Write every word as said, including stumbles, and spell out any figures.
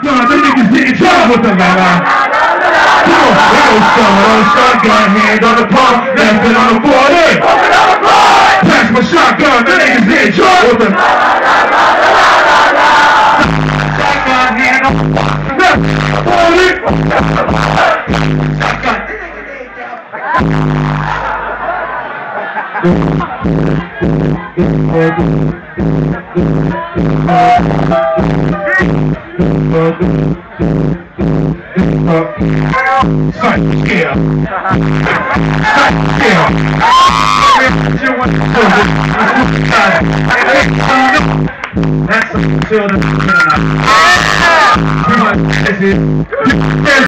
shotgun, the niggas getting drunk with the la la. Come on, little son, shotgun, hand on the pump, left it on the forty. Pass my shotgun, the niggas getting drunk with the shotgun, hand on the pump, left it on the forty. Shotgun. Sight scale. Sight scale. That's until the